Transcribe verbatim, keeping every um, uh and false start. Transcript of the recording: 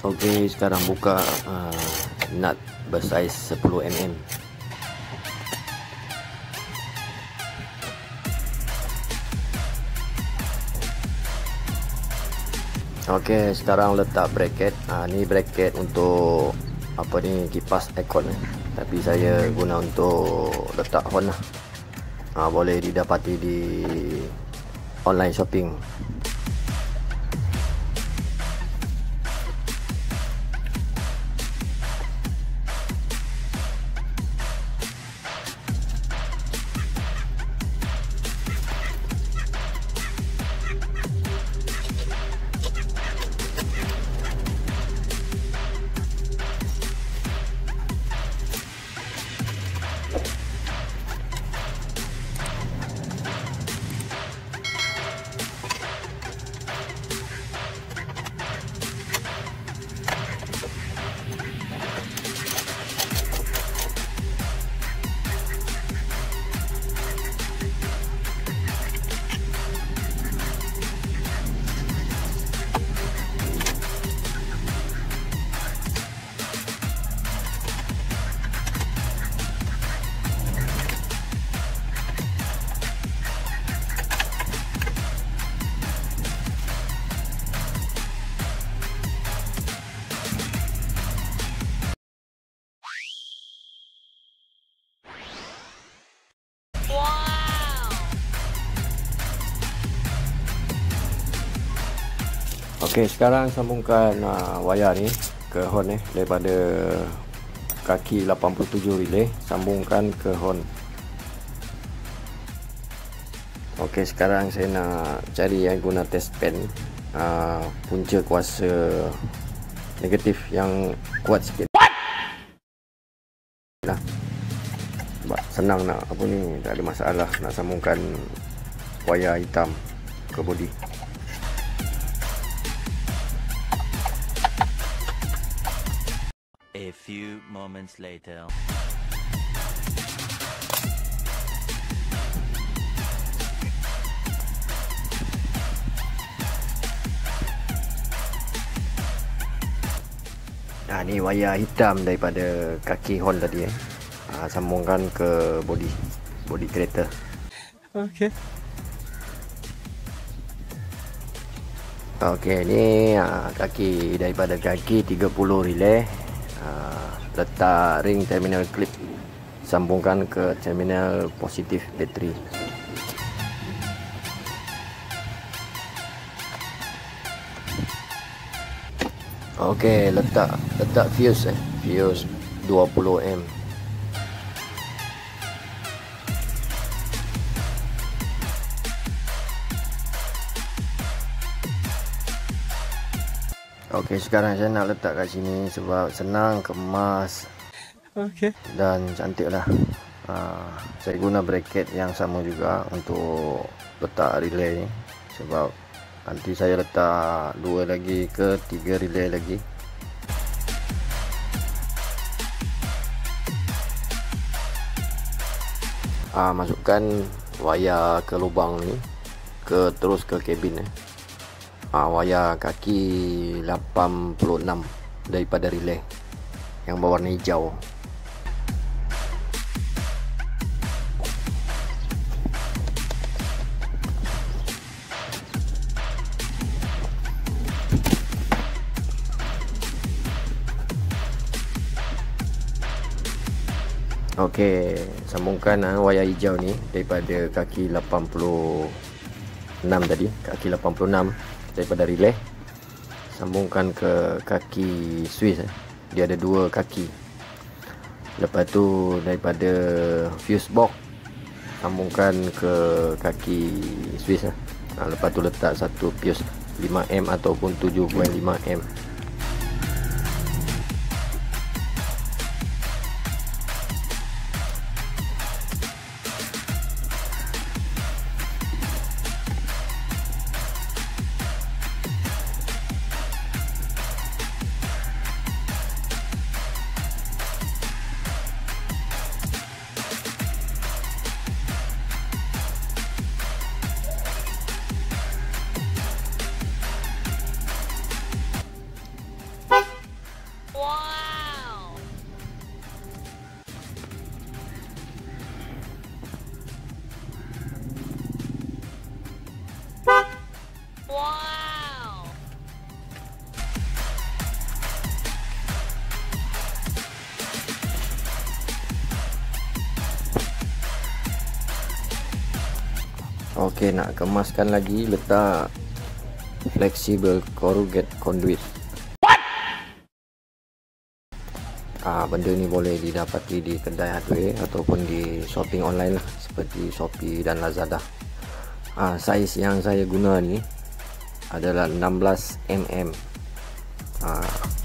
Okey, sekarang buka uh, nut bersaiz sepuluh milimeter. Okey, sekarang letak bracket. Ha, ni bracket untuk apa ni, kipas aircon ni. Tapi saya guna untuk letak horn lah. Ha, boleh didapati di online shopping. Okey, sekarang sambungkan uh, wayar ni ke horn ni daripada kaki lapan puluh tujuh relay, sambungkan ke horn. Okey, sekarang saya nak cari yang guna test pen uh, punca kuasa negatif yang kuat sikit. Nah, senang nak apa ni, tak ada masalah nak sambungkan wayar hitam ke bodi. A few moments later. Nah, ni wayar hitam daripada kaki horn tadi eh. Ha, sambungkan ke bodi bodi kereta. Okey. Okey, ni ha, kaki daripada kaki tiga puluh relay. Uh, letak ring terminal clip, sambungkan ke terminal positif bateri. Okey, letak letak fuse eh fuse dua puluh ampere. Okey, sekarang saya nak letak kat sini sebab senang kemas. Okey. Dan cantik lah. Ha, saya guna bracket yang sama juga untuk letak relay ni. Sebab nanti saya letak dua lagi ke tiga relay lagi. Ha, masukkan wayar ke lubang ni, ke terus ke kabin eh. Ha, wayar kaki lapan puluh enam daripada relay yang berwarna hijau. Okey, sambungkan ha, wayar hijau ni daripada kaki lapan puluh enam tadi, kaki lapan puluh enam daripada relay, sambungkan ke kaki Swiss eh. Dia ada dua kaki. Lepas tu daripada fuse box sambungkan ke kaki Swiss eh. Ha, lepas tu letak satu fuse lima ampere ataupun tujuh koma lima ampere. Okey, nak kemaskan lagi, letak flexible corrugate conduit. Ah, benda ni boleh didapati di kedai hardware ataupun di shopping online lah, seperti Shopee dan Lazada. Ah, saiz yang saya guna ni adalah enam belas milimeter. Ah,